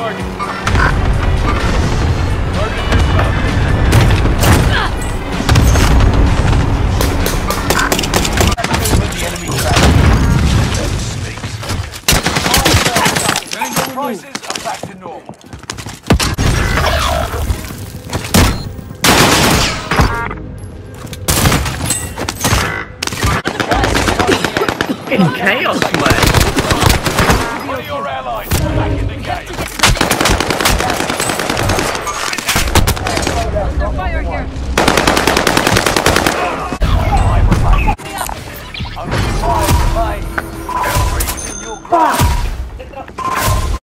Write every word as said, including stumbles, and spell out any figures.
Prices are back to normal. In chaos, man.